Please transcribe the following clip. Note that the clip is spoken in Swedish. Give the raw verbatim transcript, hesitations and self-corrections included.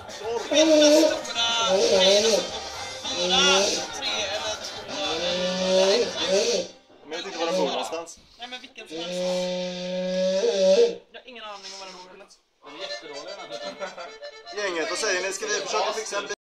Stora grejer som fyra, tre eller två. Men jag vet inte var den bor någonstans. Nej, men vilken som helst. Jag har ingen aning om vad den bor eller. Gänget, vad säger ni? Ska vi försöka fixa en bil?